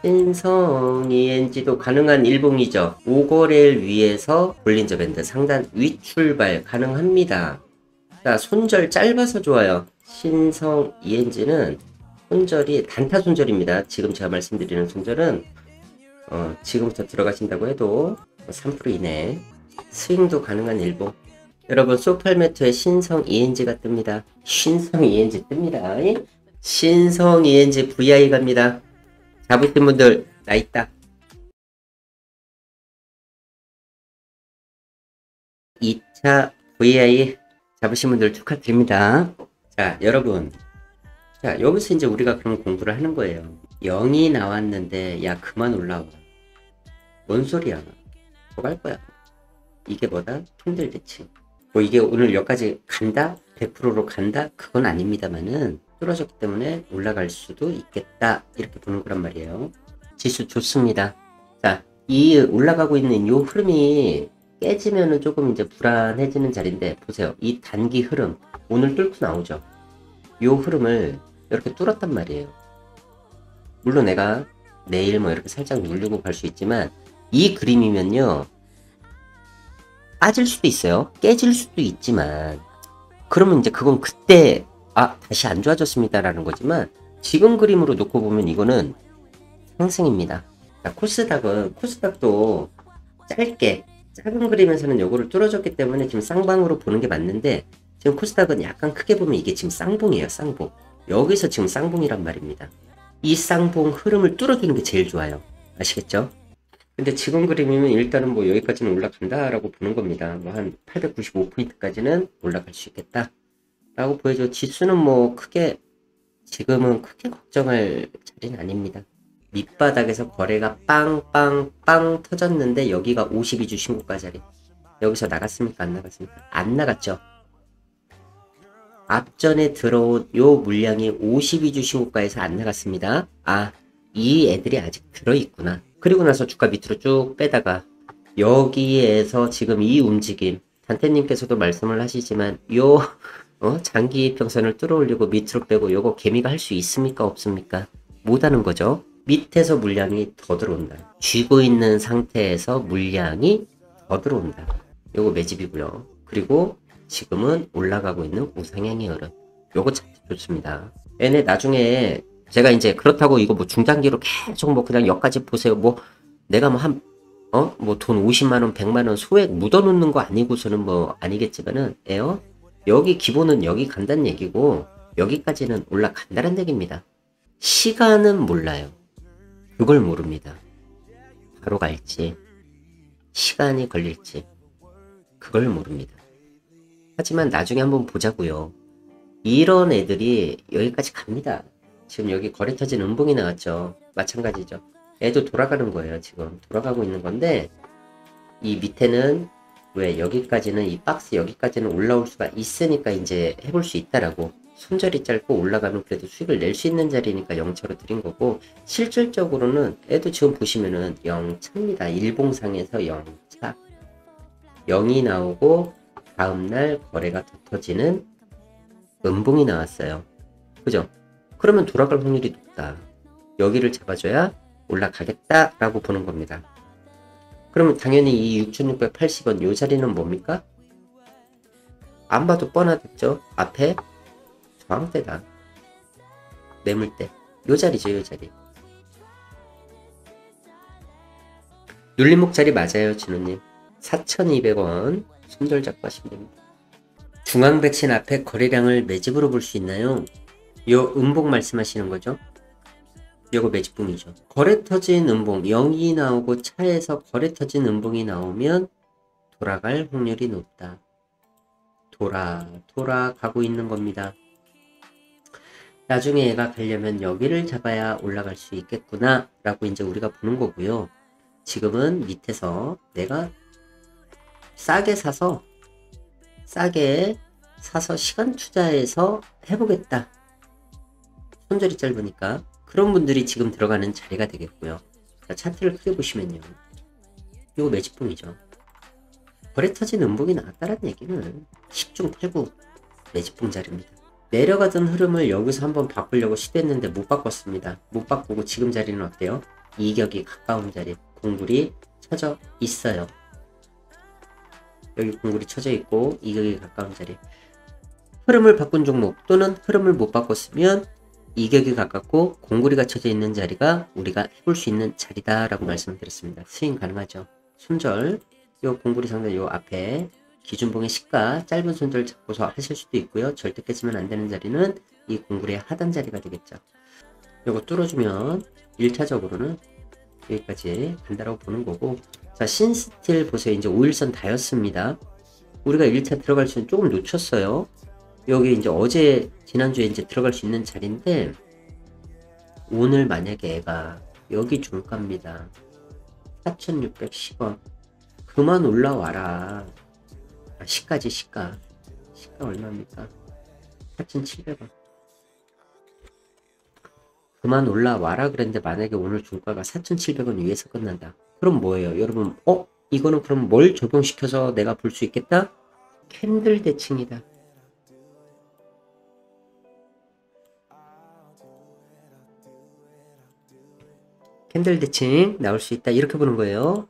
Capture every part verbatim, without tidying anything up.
신성 이엔지도 가능한 일봉이죠. 오거래일 위에서 볼린저 밴드 상단 윗출발 가능합니다. 자, 손절 짧아서 좋아요. 신성 이엔지는 손절이 단타 손절입니다. 지금 제가 말씀드리는 손절은 어, 지금부터 들어가신다고 해도 삼 퍼센트 이내 스윙도 가능한 일봉. 여러분 소팔매트에 신성 이엔지가 뜹니다. 신성 이엔지 뜹니다. 신성 이엔지 브이아이 갑니다. 잡으신 분들 나있다. 이 차 브이아이 잡으신 분들 축하드립니다. 자, 여러분, 자 여기서 이제 우리가 그럼 공부를 하는 거예요. 영이 나왔는데 야 그만 올라와. 뭔 소리야. 뭐 갈 거야. 이게 뭐다? 통들 대칭. 뭐 이게 오늘 여기까지 간다? 백 퍼센트로 간다? 그건 아닙니다만은 뚫어졌기 때문에 올라갈 수도 있겠다. 이렇게 보는 거란 말이에요. 지수 좋습니다. 자, 이 올라가고 있는 이 흐름이 깨지면은 조금 이제 불안해지는 자리인데 보세요. 이 단기 흐름 오늘 뚫고 나오죠. 이 흐름을 이렇게 뚫었단 말이에요. 물론 내가 내일 뭐 이렇게 살짝 누르고 갈 수 있지만 이 그림이면요 빠질 수도 있어요. 깨질 수도 있지만 그러면 이제 그건 그때 아 다시 안 좋아졌습니다 라는 거지만 지금 그림으로 놓고 보면 이거는 상승입니다. 자, 코스닥은 코스닥도 짧게 작은 그림에서는 요거를 뚫어줬기 때문에 지금 쌍방으로 보는 게 맞는데 지금 코스닥은 약간 크게 보면 이게 지금 쌍봉이에요. 쌍봉. 여기서 지금 쌍봉이란 말입니다. 이 쌍봉 흐름을 뚫어주는 게 제일 좋아요. 아시겠죠? 근데 지금 그림이면 일단은 뭐 여기까지는 올라간다 라고 보는 겁니다. 뭐 한 팔백구십오 포인트까지는 올라갈 수 있겠다 라고 보여줘. 지수는 뭐 크게 지금은 크게 걱정할 자리는 아닙니다. 밑바닥에서 거래가 빵빵빵 터졌는데 여기가 오십이 주 신고가 자리. 여기서 나갔습니까? 안 나갔습니까? 안 나갔죠. 앞전에 들어온 요 물량이 오십이 주 신고가에서 안 나갔습니다. 아, 이 애들이 아직 들어있구나. 그리고 나서 주가 밑으로 쭉 빼다가 여기에서 지금 이 움직임 단태님께서도 말씀을 하시지만 요 어? 장기 평선을 뚫어 올리고 밑으로 빼고 요거 개미가 할 수 있습니까? 없습니까? 못하는 거죠. 밑에서 물량이 더 들어온다. 쥐고 있는 상태에서 물량이 더 들어온다. 요거 매집이고요. 그리고 지금은 올라가고 있는 우상향의 흐름. 요거 참 좋습니다. 얘네 나중에 제가 이제 그렇다고 이거 뭐 중장기로 계속 뭐 그냥 여기까지 보세요. 뭐 내가 뭐 한 어? 뭐 돈 오십만 원, 백만 원 소액 묻어놓는 거 아니고서는 뭐 아니겠지만은 에어? 여기 기본은 여기 간다는 얘기고 여기까지는 올라간다는 얘기입니다. 시간은 몰라요. 그걸 모릅니다. 바로 갈지 시간이 걸릴지 그걸 모릅니다. 하지만 나중에 한번 보자고요. 이런 애들이 여기까지 갑니다. 지금 여기 거래 터진 음봉이 나왔죠. 마찬가지죠. 애도 돌아가는 거예요. 지금 돌아가고 있는 건데 이 밑에는 왜 여기까지는 이 박스 여기까지는 올라올 수가 있으니까 이제 해볼 수 있다라고. 손절이 짧고 올라가면 그래도 수익을 낼 수 있는 자리니까 영차로 드린 거고 실질적으로는 애도 지금 보시면은 영차입니다. 일봉상에서 영차 영이 나오고 다음날 거래가 더 터지는 음봉이 나왔어요. 그죠? 그러면 돌아갈 확률이 높다. 여기를 잡아줘야 올라가겠다 라고 보는 겁니다. 그러면 당연히 이 육천육백팔십 원 요 자리는 뭡니까? 안 봐도 뻔하겠죠? 앞에 저항대다. 매물대. 요 자리죠, 요 자리. 눌림목 자리 맞아요, 진우님. 사천이백 원 손절 잡고 하시면 됩니다. 중앙백신 앞에 거래량을 매집으로 볼 수 있나요? 요 음봉 말씀하시는 거죠? 요거 매집봉이죠. 거래 터진 음봉 영이 나오고 차에서 거래 터진 음봉이 나오면 돌아갈 확률이 높다. 돌아 돌아가고 있는 겁니다. 나중에 얘가 가려면 여기를 잡아야 올라갈 수 있겠구나 라고 이제 우리가 보는 거고요. 지금은 밑에서 내가 싸게 사서 싸게 사서 시간 투자해서 해보겠다. 손절이 짧으니까 그런 분들이 지금 들어가는 자리가 되겠고요. 자, 차트를 크게 보시면요. 이거 매집봉이죠. 거래 터진 음봉이 나왔다는 얘기는 십 중 팔 구 매집봉 자리입니다. 내려가던 흐름을 여기서 한번 바꾸려고 시도했는데 못 바꿨습니다. 못 바꾸고 지금 자리는 어때요? 이격이 가까운 자리 공굴이 쳐져 있어요. 여기 공굴이 쳐져 있고 이격이 가까운 자리. 흐름을 바꾼 종목 또는 흐름을 못 바꿨으면 이격이 가깝고 공구리가 쳐져 있는 자리가 우리가 해볼 수 있는 자리다 라고 말씀드렸습니다. 스윙 가능하죠. 손절 요 공구리 상단 요 앞에 기준봉의 시가 짧은 손절 잡고서 하실 수도 있고요. 절대 깨지면 안 되는 자리는 이 공구리의 하단 자리가 되겠죠. 요거 뚫어주면 일 차적으로는 여기까지 간다라고 보는 거고, 자 신스틸 보세요. 이제 오 일선 다였습니다. 우리가 일 차 들어갈 수는 조금 놓쳤어요. 여기 이제 어제 지난주에 이제 들어갈 수 있는 자리인데 오늘 만약에 애가 여기 종가입니다. 사천육백십 원 그만 올라와라. 아, 시가지 시가 시가 얼마입니까? 사천칠백 원 그만 올라와라 그랬는데 만약에 오늘 종가가 사천칠백 원 위에서 끝난다. 그럼 뭐예요? 여러분 어? 이거는 그럼 뭘 적용시켜서 내가 볼 수 있겠다? 캔들 대칭이다. 캔들 대칭 나올 수 있다. 이렇게 보는 거예요.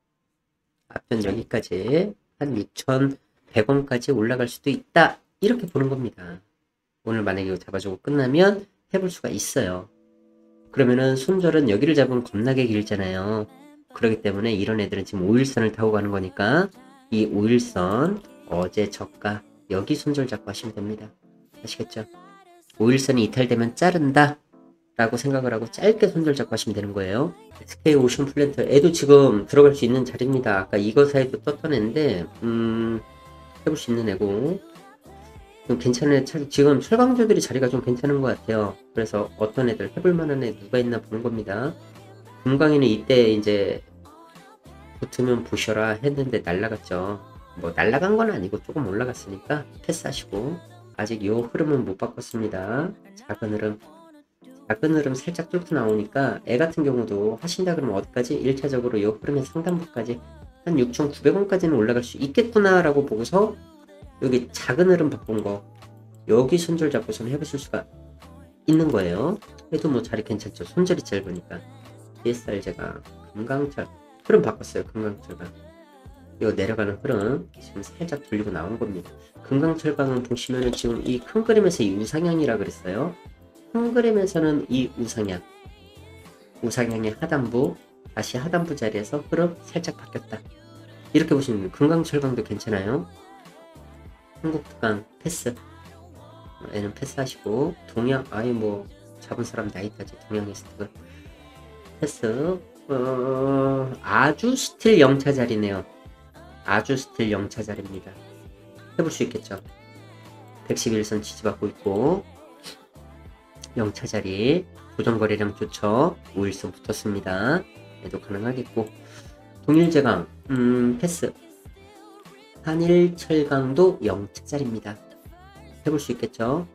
앞전 여기까지 한 육천백 원까지 올라갈 수도 있다. 이렇게 보는 겁니다. 오늘 만약에 이거 잡아주고 끝나면 해볼 수가 있어요. 그러면은 손절은 여기를 잡으면 겁나게 길잖아요. 그렇기 때문에 이런 애들은 지금 오 일선을 타고 가는 거니까 이 오 일선 어제 저가 여기 손절 잡고 하시면 됩니다. 아시겠죠? 오 일선이 이탈되면 자른다 라고 생각을 하고 짧게 손절 잡고 하시면 되는 거예요. 에스케이 오션 플랜트 애도 지금 들어갈 수 있는 자리입니다. 아까 이거 사이도 떴던 애인데 음 해볼 수 있는 애고 좀 괜찮은 애, 지금 철강주들이 자리가 좀 괜찮은 것 같아요. 그래서 어떤 애들 해볼 만한 애 누가 있나 보는 겁니다. 금강이는 이때 이제 붙으면 보셔라 했는데 날라갔죠. 뭐 날라간 건 아니고 조금 올라갔으니까 패스하시고 아직 요 흐름은 못 바꿨습니다. 작은 흐름 작은 흐름 살짝 뚫고 나오니까 애 같은 경우도 하신다 그러면 어디까지? 일 차적으로 요 흐름의 상단부까지 한 육천구백 원까지는 올라갈 수 있겠구나 라고 보고서 여기 작은 흐름 바꾼 거 여기 손절 잡고서는 해보실 수가 있는 거예요. 해도 뭐 자리 괜찮죠. 손절이 짧으니까. 디에스알제가 금강철 흐름 바꿨어요. 금강철강 이거 내려가는 흐름 지금 살짝 돌리고 나온 겁니다. 금강철강은 보시면은 지금 이 큰 그림에서 이 우상향이라 그랬어요. 큰 그림에서는 이 우상향 우상향의 하단부 다시 하단부 자리에서 흐름 살짝 바뀌었다. 이렇게 보시면 됩니다. 금강철강도 괜찮아요. 한국특강 패스 얘는 패스하시고 동양 아예 뭐 잡은 사람 다 있다지. 동양에스트 패스 어, 아주 스틸 영차 자리네요. 아주 스틸 영차 자리입니다. 해볼 수 있겠죠. 백십일 선 지지받고 있고 영차 자리 고정거래량 좋죠. 오 일선 붙었습니다. 얘도 가능하겠고 동일제강 음 패스 한일철강도 영차 자리입니다. 해볼 수 있겠죠.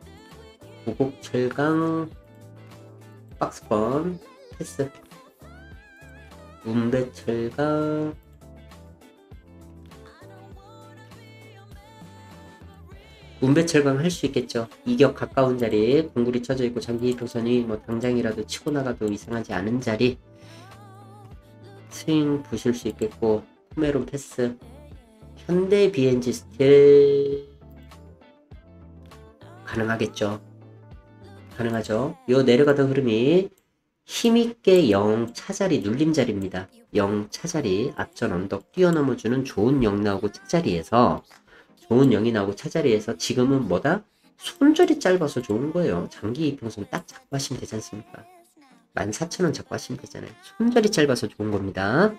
고곡철강 박스권 패스 문배철강 문배철강 할 수 있겠죠. 이격 가까운 자리 공굴이 쳐져 있고 장기 이평선이 뭐 당장이라도 치고 나가도 이상하지 않은 자리 스윙 보실 수 있겠고 포메론 패스 현대 비엔지 스틸 가능하겠죠. 가능하죠. 요 내려가던 흐름이 힘있게 영 차자리 눌림 자리입니다. 영 차자리 앞전 언덕 뛰어넘어주는 좋은 영 나오고 차자리에서 좋은 영이 나오고 차자리에서 지금은 뭐다? 손절이 짧아서 좋은 거예요. 장기 이평선 딱 잡고 하시면 되지 않습니까? 만 사천 원 잡고 하시면 되잖아요. 손절이 짧아서 좋은 겁니다.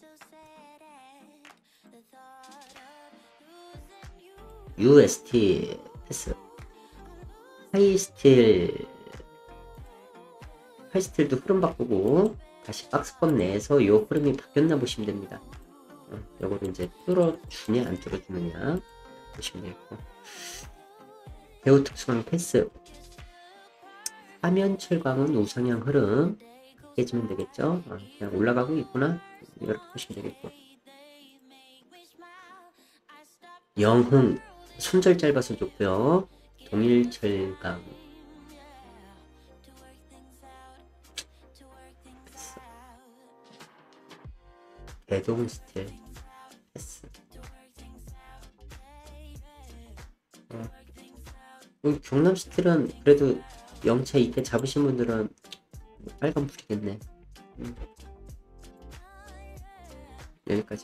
유에스티 패스 하이스틸 하이스틸도 흐름 바꾸고 다시 박스권 내에서 요 흐름이 바뀌었나 보시면 됩니다. 어, 요거를 이제 뚫어주냐 안 뚫어주느냐 보시면 되겠고 배우 특수강 패스 화면철강은 우상향 흐름 깨지면 되겠죠. 어, 그냥 올라가고 있구나 이렇게 보시면 되겠고 영흥 손절 짧아서 좋고요. 동일철강 대동 스틸 패스. 어. 여기 경남 스틸은 그래도 영차 이때 잡으신 분들은 빨간 불이겠네. 음. 여기까지.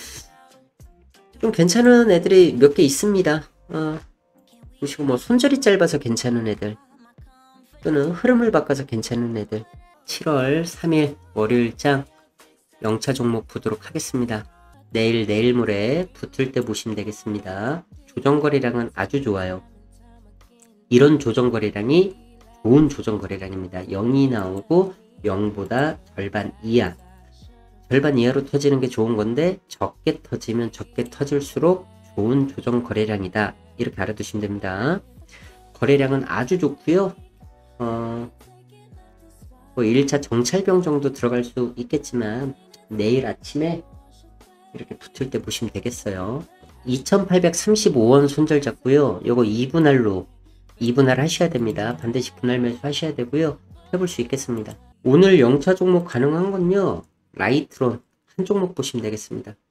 좀 괜찮은 애들이 몇 개 있습니다. 어. 보시고 뭐 손절이 짧아서 괜찮은 애들 또는 흐름을 바꿔서 괜찮은 애들 칠월 삼일 월요일장 영차 종목 보도록 하겠습니다. 내일 내일 모레 붙을 때 보시면 되겠습니다. 조정거래량은 아주 좋아요. 이런 조정거래량이 좋은 조정거래량입니다. 영이 나오고 영보다 절반 이하, 절반 이하로 터지는 게 좋은 건데 적게 터지면 적게 터질수록 좋은 조정거래량이다. 이렇게 알아두시면 됩니다. 거래량은 아주 좋고요. 어, 뭐 일 차 정찰병 정도 들어갈 수 있겠지만 내일 아침에 이렇게 붙을 때 보시면 되겠어요. 이천팔백삼십오 원 손절 잡고요. 요거 이 분할로 이 분할 하셔야 됩니다. 반드시 분할 매수 하셔야 되고요. 해볼 수 있겠습니다. 오늘 영차 종목 가능한 건요. 라이트론 한 종목 보시면 되겠습니다.